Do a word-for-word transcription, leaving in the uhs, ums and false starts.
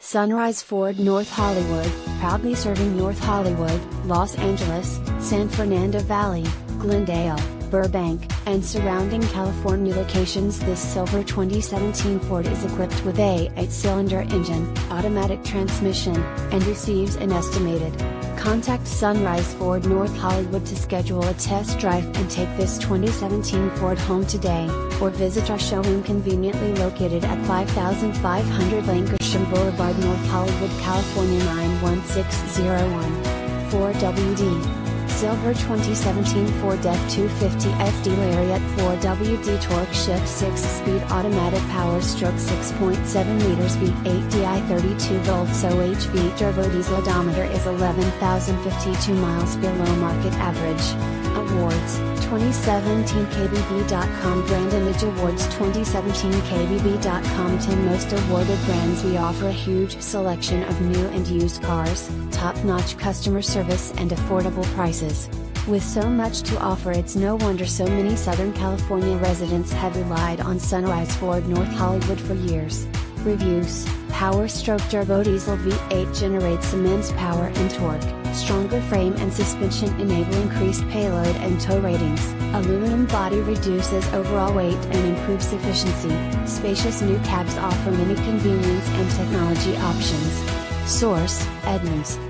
Sunrise Ford North Hollywood, proudly serving North Hollywood, Los Angeles, San Fernando Valley, Glendale, Burbank, and surrounding California locations. This silver twenty seventeen Ford is equipped with a eight-cylinder engine, automatic transmission, and receives an estimated. Contact Sunrise Ford North Hollywood to schedule a test drive and take this twenty seventeen Ford home today, or visit our showroom conveniently located at five thousand five hundred Lankershim Boulevard, North Hollywood, California nine one six zero one. four W D. Silver twenty seventeen Ford F two fifty S D Lariat four W D Torque Shift six speed automatic power stroke six point seven liters V eight D I thirty-two volts O H V turbo diesel. Odometer is eleven thousand fifty-two miles below market average. Awards, twenty seventeen K B B dot com Brand Image Awards twenty seventeen K B B dot com ten Most Awarded Brands. We offer a huge selection of new and used cars, top-notch customer service and affordable prices. With so much to offer, it's no wonder so many Southern California residents have relied on Sunrise Ford North Hollywood for years. Reviews: Power Stroke Turbo Diesel V eight generates immense power and torque. Stronger frame and suspension enable increased payload and tow ratings. Aluminum body reduces overall weight and improves efficiency. Spacious new cabs offer many convenience and technology options. Source: Edmunds.